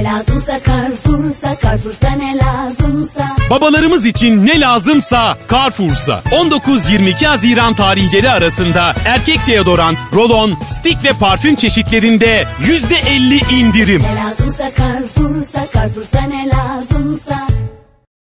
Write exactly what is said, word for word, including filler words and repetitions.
Ne lazımsa Carrefour'sa, Carrefour'sa ne lazımsa. Babalarımız için ne lazımsa Carrefour'sa. on dokuz yirmi iki Haziran tarihleri arasında erkek deodorant, rolon, stick ve parfüm çeşitlerinde yüzde elli indirim. Ne lazımsa Carrefour'sa, Carrefour'sa ne lazımsa.